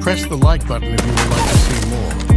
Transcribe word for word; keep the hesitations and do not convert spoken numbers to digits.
Press the like button if you would like to see more.